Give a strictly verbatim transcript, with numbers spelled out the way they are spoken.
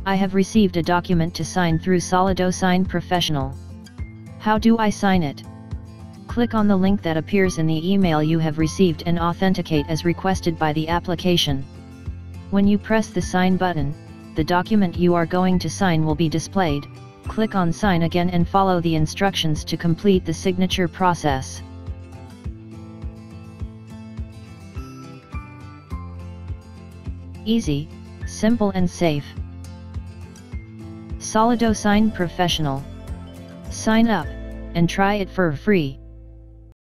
I have received a document to sign through XolidoSign Professional. How do I sign it? Click on the link that appears in the email you have received and authenticate as requested by the application. When you press the sign button, the document you are going to sign will be displayed. Click on Sign again and follow the instructions to complete the signature process. Easy, simple and safe. XolidoSign Professional. Sign up, and try it for free.